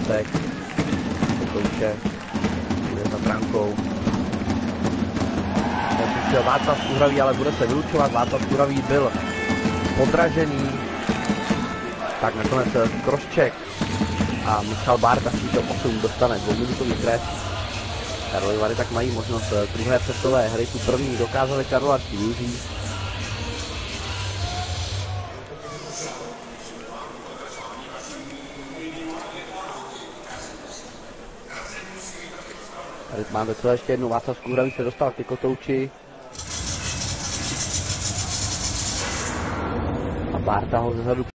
Kotouček. Kotouček. Bude za brankou. Nepřišel Václav Stuhravý, ale bude se vylučovat. Václav Stuhravý byl podražený. Tak nakonec crosscheck a Michal Bárta si to posun dostane 2minutový trest. Karlovy Vary tak mají možnost druhé přestové hry, tu první dokázali Karlovarští využít. Tady máme celé ještě jednou, Václav Stuhravý se dostal ke Kotouči. A Bárta ho zezadu